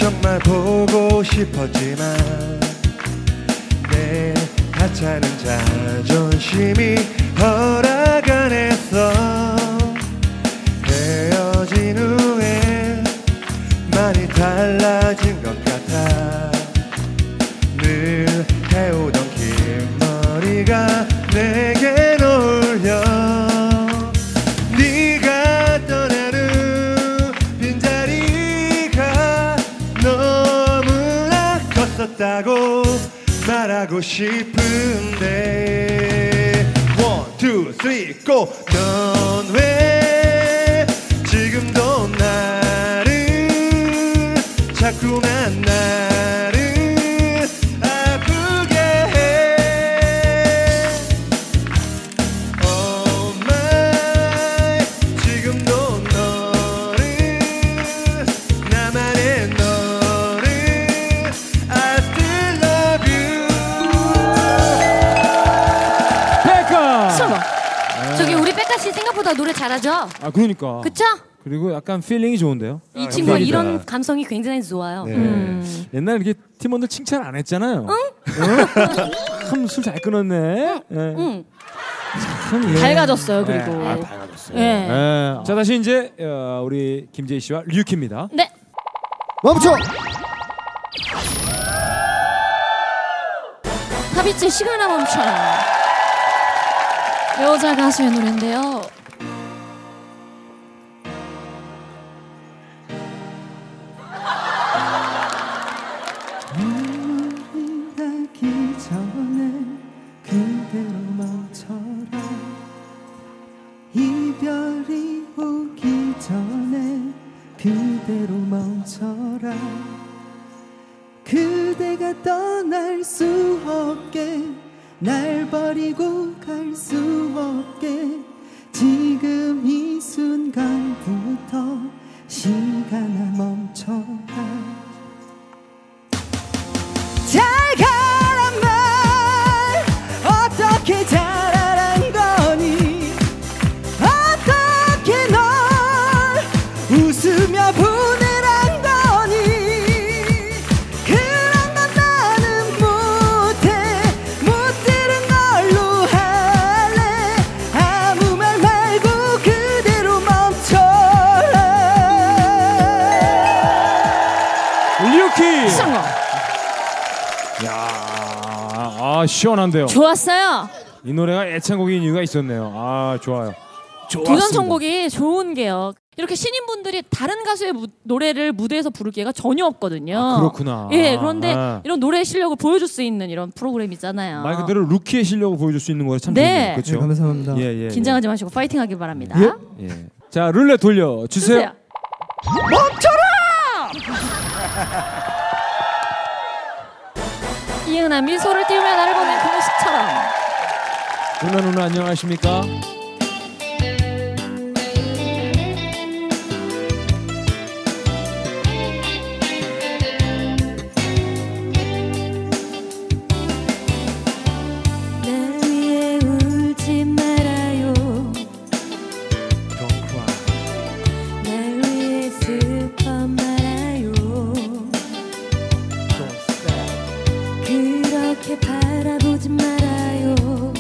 정말 보고 싶었지만 내 하찮은 자존심이 허락 안 했어. 헤어진 후에 많이 달라진 것 같아. 늘 해오던 긴 머리가 내겐 어울려. 네가 떠나는 빈자리가 너무나 컸었다고 말하고 싶은데. One, two, three, go. 넌 왜 지금도 나를 자꾸만 나를 아프게 해. Oh my, 지금도 너를 나만의 너를 I still love you. 백가. 설마. 저기 우리 백가 씨 생각보다 노래 잘하죠? 아 그러니까. 그쵸? 그리고 약간 필링이 좋은데요. 이 친구가 감사합니다. 이런 감성이 굉장히 좋아요. 네. 옛날 이렇게 팀원들 칭찬 안 했잖아요. 응? 참 술 잘 끊었네. 응. 참, 예. 밝아졌어요. 그리고. 네. 밝아졌어요. 네. 네. 자 다시 이제 우리 김재희 씨와 류키입니다. 네. 멈춰. 하비츠의 시간아 멈춰라. 여자 가수의 노래인데요. 가기 전에 그대로 멈춰라. 이별이 오기 전에 그대로 멈춰라. 그대가 떠날 수 없게 날 버리고 갈 수 없게 지금 이 순간부터 시간아 멈춰라. 잘 가란 말 어떻게 잘하란 거니. 어떻게 널 웃으며 보내란 거니. 그런 건 나는 못해. 못 들은 걸로 할래. 아무 말 말고 그대로 멈춰라. 류키. 성공. 야, 시원한데요. 좋았어요. 이 노래가 애창곡인 이유가 있었네요. 아 좋아요. 도전 선곡이 좋은 게요. 이렇게 신인분들이 다른 가수의 노래를 무대에서 부를 기회가 전혀 없거든요. 아, 그렇구나. 예, 그런데 이런 노래 실력을 보여줄 수 있는 이런 프로그램이잖아요. 말 그대로 루키의 실력을 보여줄 수 있는 거예요. 참 네. 그렇죠. 네, 감사합니다. 예. 긴장하지 마시고 파이팅하길 바랍니다. 예. 자 룰렛 돌려 주세요. 멈춰라! 이은아 미소를 띄우며 나를 보낸 그 모습처럼. 누나 안녕하십니까? 날 위해 울지 말아요. Don't cry. 날 위해 슬퍼 말아요. Don't sad. 그렇게 바라보지 말아요.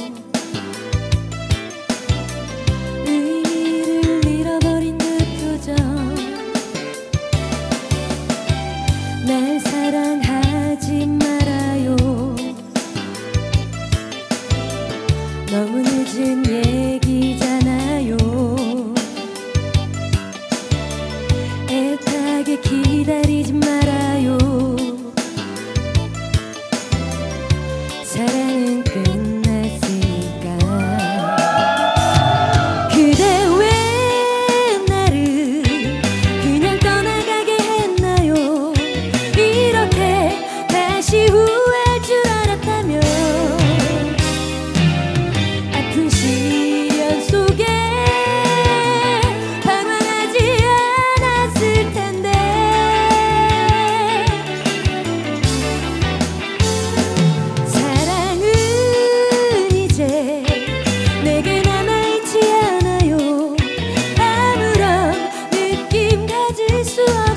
의미를 잃어버린 그 표정. 날 사랑하지 말아요. 너무 늦은 얘기잖아요. 애타게 기다리지 말아요. 사랑은 끝났으니까. 그대 왜 나를 그냥 떠나가게 했나요. 이렇게 다시 후회할 줄 알았다면 아픈 시련 속에 방황하지 않았을 텐데. 사랑은 이제 내게 남아있지 않아요. 아무런 느낌 가질 수 없